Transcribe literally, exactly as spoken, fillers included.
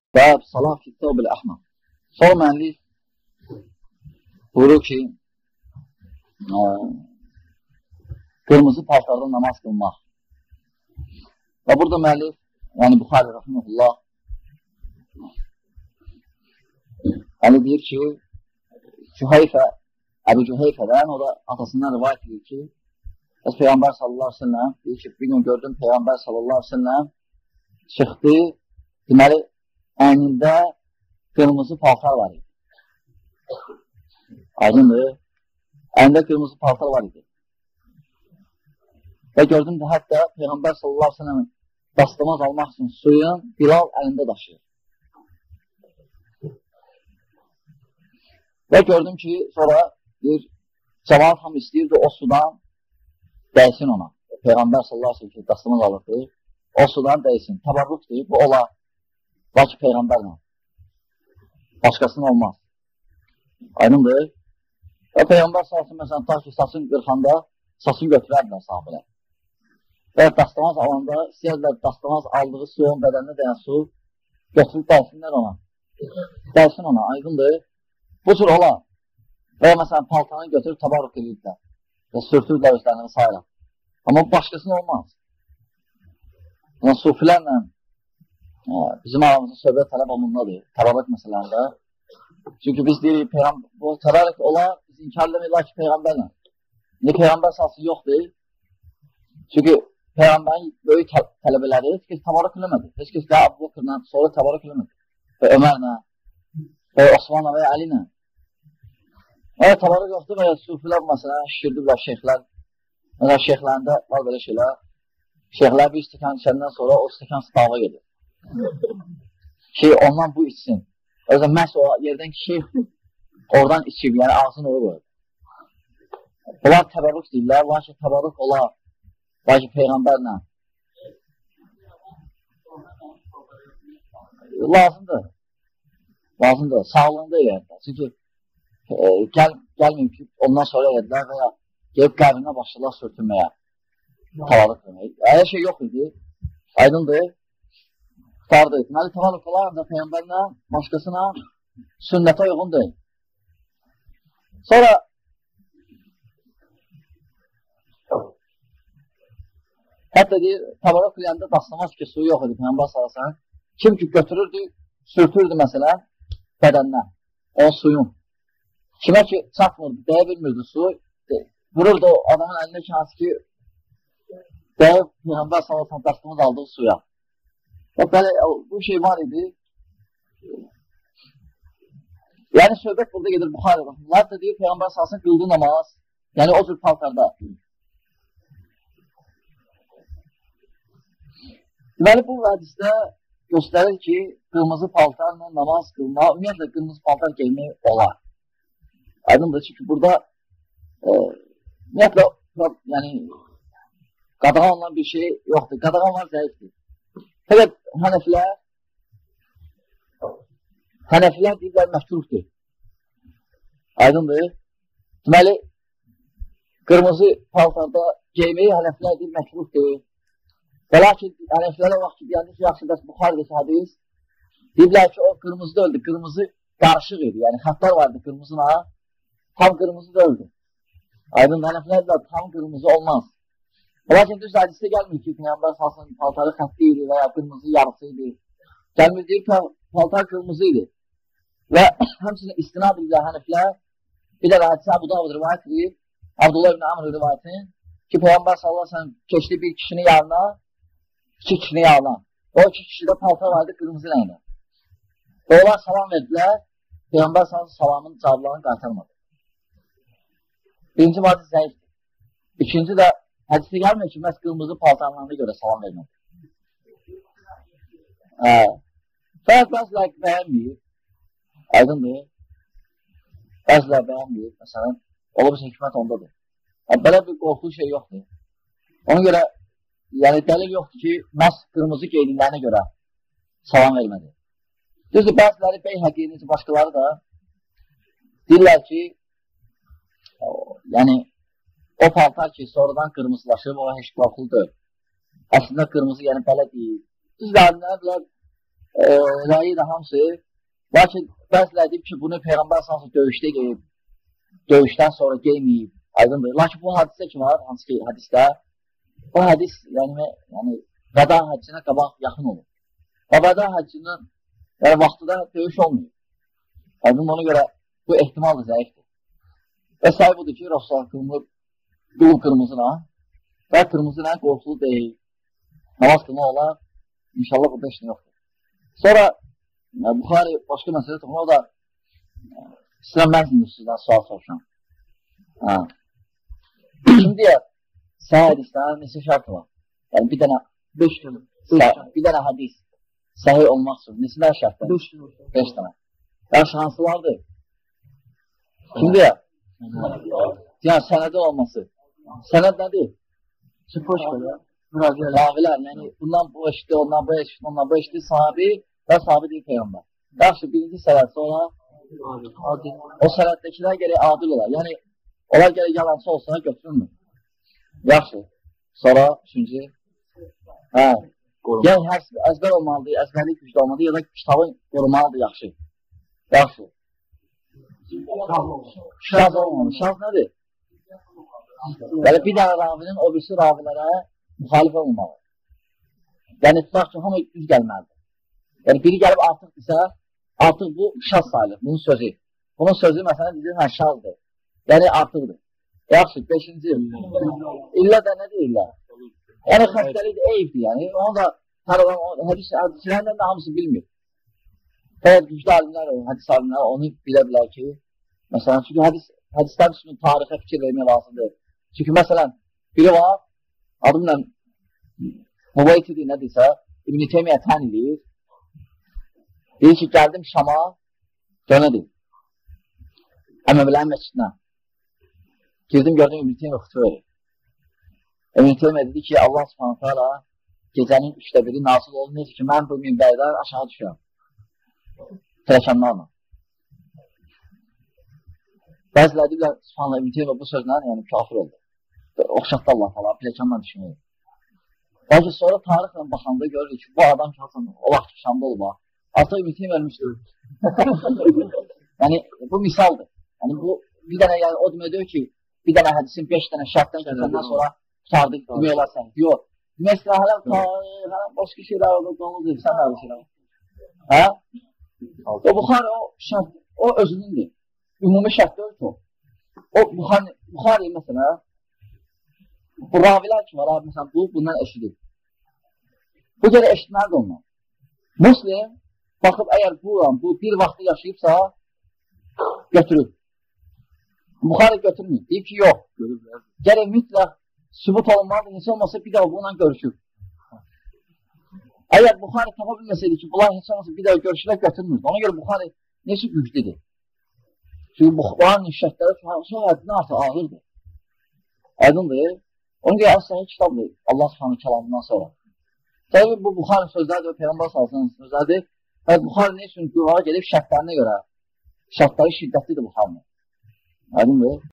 Bəb salah kitab el-əhmər. Sonra müəllif buyurur ki, ə, qırmızı paltarda namaz qılmaq. Və burada müəllif, yəni Buxari rəhməhullah, yəni deyir ki, Cüheyfə, Əbu Cüheyfədən, o da atasından rivayət edir ki, bəs Peyğəmbər sallallahu aleyhi ve sellem deyir ki, bir gün gördüm Peyğəmbər sallallahu aleyhi ve sellem çıxdı, deməli, əynində qırmızı paltar var idi. Aydındır, əynində qırmızı paltar var idi. Və gördüm ki, hətta Peyğəmbər sallallahu aleyhi ve sellem dastamaz almaq üçün suyun Bilal əlində daşıyır. Və gördüm ki, sonra bir cəmaat ham istəyirdi o sudan dəysin ona. Peyğəmbər sallallahu aleyhi ve sellem dastamaz alırdı, o sudan dəysin. Təbarruk deyib, bu olar. Lakin Peyğəmbərlə. Başqasının olmaz. Aydındır. Və Peyğəmbər sallallahu aleyhi ve sellem məsələn, ta ki, saçın qırxanda saçını götürərdilər sahabələr. Və dastamaz alanda, istəyərlər dastamaz aldığı suyun bədəninə dəyən su götürüb dəysinlər ona. Dəysin ona, aydındır. Bu cür olar. Və məsələn, paltanı götürüb tabarruk edirlər. Və sürtürlər özlərini sayıra. Amma başqasının olmaz. Yəni, sufilərlə bizim aramızda söhbət tələb olunmadır, təbarruk məsələlərində. Çünki biz deyirik, bu təbarruk olar, biz inkar edəməyirlər ki, Peyğəmbərlə. Niyə Peyğəmbər salsı yoxdur? Çünki Peyğəmbərin böyük tələbələri heç kəs təbarruk eləmədi. Heç kəs də Əbu Bəkrlə sonra təbarruk eləmədi. Və Ömərlə, və Osmanla və Əlinə. Və təbarruk yoxdur və ya sufilər məsələn, şişirdiblər şeyxlər. Məsələn, şeyxlərində var belə şeylər. Şeyxlər bir stəkan içəndən sonra o stəkan stava gedir. Şey, ondan bu içsin. Özə məhz o yerdən ki, şeyx oradan içib, yəni ağzını onu qoyur. Onlar təbarruk deyirlər, lakin təbarruk olar. Lakin Peyğəmbərlə. Lazımdır. Lazımdır. Sağlığında yerdə. Çünki e, gəl, gəlməyib ki, ondan sonra yedilər və ya gelib qəbrinə başlayırlar sürtünməyə. Təbarruk demək. Əgər şey yox idi, aydındır. Tutardı. Deməli, təbarruk olar da Peyğəmbərlə, başqasına sünnətə uyğun deyil. Sonra hətta deyir, təbarruk eləyəndə dastamaz ki, suyu yox idi Peyğəmbər sallallahu. Kim ki götürürdü, sürtürdü məsələn bədəndən, o suyun. Kimə ki çatmırdı, dəyə bilmirdi su, vururdu o adamın əlinə ki, hansı ki dəyə Peyğəmbər sallallahu dastamaz aldığı suya. Və belə, bu şey var idi. Yəni, söhbət burada gedir Buxari rəhməhullah. Hətta deyir, Peyğəmbər sallallahu qıldı namaz. Yəni, o cür paltarda. Deməli, bu hədisdə göstərir ki, qırmızı paltarla namaz qılmaq, ümumiyyətlə, qırmızı paltar geymək olar. Aydındır, çünki burada e, ümumiyyətlə, yəni, qadağan olan bir şey yoxdur. Qadağan var, zəifdir. Fəqət hənəflər, hənəflər deyirlər məhkruhdur. Aydındır. Deməli, qırmızı paltarda geyməyi hənəflər deyir məhkruhdur. Və lakin hənəflərə vaxt ki, deyəndə ki, yaxşı bəs Buxarədəki hədis, deyirlər ki, o qırmızı da öldü, qırmızı qarışıq idi. Yəni, xətlər vardı qırmızına, tam qırmızı da öldü. Aydındır, hənəflər də tam qırmızı olmaz. Lakin düz hədisdə gəlmir ki, Peyğəmbər salsın paltarı xətti idi və ya qırmızı yarısı idi. Gəlmir deyir ki, paltar qırmızı idi. Və həmçinin istinad edirlər hənəflər, bir də hədisi Əbu Davud rivayət edir, Abdullah ibn Amr rivayətin ki, Peyğəmbər sallallahu aleyhi ve sellem keçdi bir kişinin yanına, iki kişinin yanına. O iki kişidə paltar vardı qırmızı rəngdə. Və onlar salam verdilər, Peyğəmbər sallallahu aleyhi ve sellem salamın cavablarını qaytarmadı. Birinci vadi zəifdir. İkinci də hədisi gəlmir ki, məhz qırmızı paltarlarına görə salam vermək. Fərq bəzilər bəyənməyib, aydındır, bəzilər bəyənməyib, məsələn, olub hikmət ondadır. Belə bir qorxulu şey yoxdur. Ona görə, yəni dəlil yoxdur ki, məhz qırmızı qeydinlərinə görə salam vermədi. Düzdür, bəziləri Beyhəqi, başqaları da deyirlər ki, yəni, o paltar ki, sonradan qırmızılaşıb, o heç qorxuludur. Əslində qırmızı, yəni belə deyil. Düzdür, alimlər e, rəyi də hamısı. Lakin bəziləri deyib ki, bunu Peyğəmbər sallallahu döyüşdə qeyib, döyüşdən sonra qeyməyib, aydındır. Lakin bu hadisə ki var, hansı ki hədisdə, bu hədis yəni, yəni vəda həccinə qabaq yaxın olur. Və vəda həccinin yəni, vaxtıda döyüş olmuyor. Aydın ona görə bu ehtimal da zəifdir. Və səhi budur ki, Rasulullah qılınır qılıb qırmızına və qırmızına qorxulu deyil. Namaz qılma olar, inşallah burada işin yoxdur. Sonra yəni, Buxari başqa məsələ toxunur, o da İslam mənzildir sizdən sual soruşan. Şimdi deyək, səhə hədislərin neçə şərti var? Yəni bir dənə beş gün, bir dənə hədis səhih olmaq üçün neçələr şərtlər? beş gün. beş dənə. Yəni şanslılardır. Şimdi deyək, yəni sənədə olması. Sənəd nədir? Sıfır şərtlər. Ravilər, yəni bundan bu eşitdi, ondan bu eşitdi, ondan bu eşitdi, sahabi və sahabi deyil Peyğəmbər. Yaxşı, birinci sənəd sonra o sənəddəkilər gərək adil olar. Yəni, onlar gərək yalancı olsa götürülmür. Yaxşı. Sonra üçüncü. Hə. Yəni, hər əzbər olmalıdır, əzbərlik gücdə olmalıdır, ya da kitabı qorumalıdır, yaxşı. Yaxşı. Şaz olmalı. Şaz nədir? Yəni, bir dənə ravinin o birisi ravilərə müxalif olmalı. Yəni, tutaq ki, hamı düz gəlməlidir. Yəni, biri gəlib artıq isə, artıq bu şaz sayılır, bunun sözü. Bunun sözü, məsələn, deyir, hə, şazdır. Yəni, artıqdır. Yaxşı, beşinci. İllə də nə deyirlər? Yəni, xəstəlikdir, eyibdir, yəni. Onu da, hədis, hədislərdən də hamısı bilmir. Fəqət güclü alimlər, hədis alimlər onu bilə bilər ki, məsələn, çünki hədis, hədislər üçün tarixə fikir vermək lazımdır. Çünki, məsələn, biri var, adımla Muvaytidir, nədirsə, İbn-i Teymiyyə tən edir. Deyir ki, gəldim Şama, dönədir. Əməvələrin məscidinə. Girdim, gördüm İbn-i Teymiyyə xütbə verir. İbn-i Teymiyyə dedi ki, Allah subhanət hala gecənin üçdə biri nazil oldu. Necə ki, mən bu minbərdən aşağı düşürəm. Tələkanlarla. Bəziləri deyirlər, subhanallah, İbn-i Teymiyyə bu sözlə yəni kafir oldu. Oxşatdı Allah hala, pləkanla düşünür. Lakin sonra tarixlə baxanda görürük ki, bu adam şahsən o vaxt Şamda olub. Artıq İbn-i Teymiyyə ölmüşdür. Yəni, bu misaldır. Yəni, bu bir dənə, yəni, o demək deyir ki, bir dənə hədisin beş dənə şərtdən keçəndən sonra tutardık, demək olar sən. Yox. Demək istəyir, hələm tarix, hələm başqa şeylər olur, donuzdur, sən hər şeylər. Hə? O Buxari, o şərt, o özünündür. Ümumi şərt deyil ki, o Buxari, Buxari məsələ, bu ravilər ki var, abi, məsələn, bu, bundan eşidir. Bu gələ eşitməlidir ondan. Muslim, baxıb, əgər bu, bu bir vaxtı yaşayıbsa, götürür. Buxari götürmür. Deyib ki, yox. Gərək mütləq sübut olunmalıdır, heç olmasa bir daha bununla görüşür. Əgər Buxari tapa bilməsəydi ki, bunlar heç olmasa bir daha görüşürlər, götürmür. Ona görə Buxari necə güclüdür? Çünki Buxarinin şərtləri son həddindən artıq ağırdır. Aydındır. Ona görə əsl kitabdır Allah subhanahu kəlamından sonra. Təbii bu Buxarinin sözləridir və Peyğəmbər sallallahu sözləridir. Və Buxari nə üçün qıvağa gelib şərtlərinə görə, şərtləri şiddətlidir Buxarinin. Aydındır.